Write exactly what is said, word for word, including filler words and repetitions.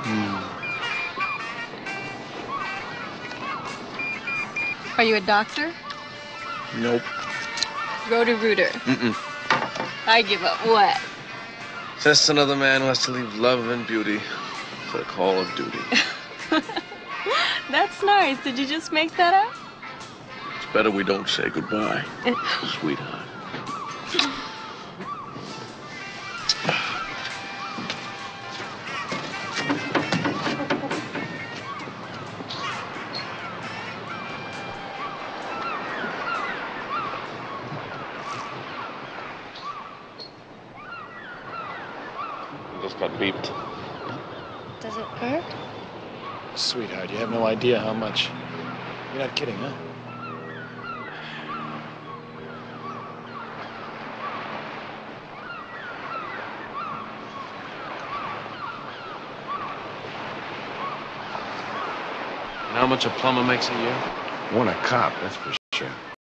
Hmm. Are you a doctor? Nope. Roto-Rooter. Mm-mm. I give up. What? Just another man who has to leave love and beauty for the call of duty. That's nice. Did you just make that up? It's better we don't say goodbye, sweetheart. Just got beeped. Does it hurt? Sweetheart, you have no idea how much. You're not kidding, huh? You know how much a plumber makes a year? One a cop, that's for sure.